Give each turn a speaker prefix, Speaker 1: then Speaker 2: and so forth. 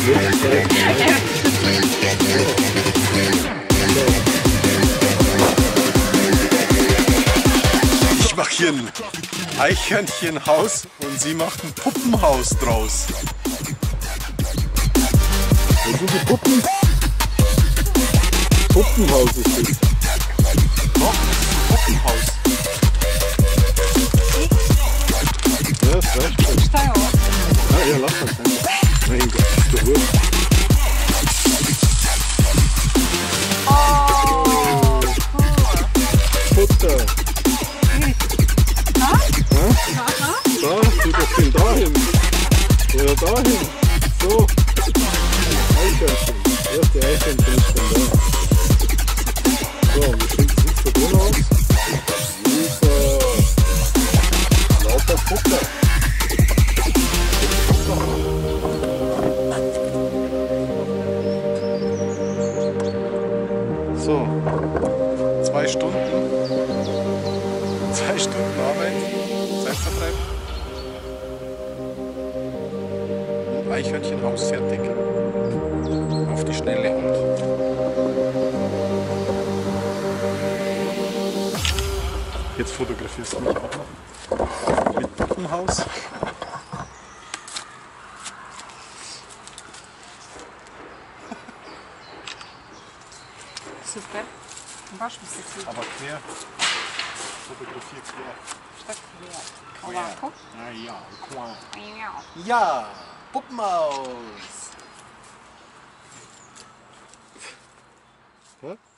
Speaker 1: Ich mache hier ein Eichhörnchenhaus und sie macht ein Puppenhaus draus.
Speaker 2: Das sind die Puppen. Puppenhaus ist das.
Speaker 1: Puppenhaus.
Speaker 2: Ja, das reicht schon. Ja, lass das einfach. Mein Gott, das ist doch wurscht. Futter. Da, tu das Ding dahin. Oder dahin. So. Eichhörnchen. Erste Eichhörnchen ist dann da. So, wie sieht es da drin aus? Super. Lauter Futter.
Speaker 1: So, 2 Stunden. 2 Stunden Arbeit, Zeitvertreib. Und Eichhörnchenhaus fertig. Auf die schnelle Hand. Jetzt fotografierst du mich auch noch. Mit Puppenhaus.
Speaker 3: Super. Wasch mich jetzt.
Speaker 1: Aber quer. Fotografier quer.
Speaker 3: Statt quer. Aber guck.
Speaker 1: Ja, quer.
Speaker 3: Ja.
Speaker 1: Ja, Puppenhaus.
Speaker 2: Ja?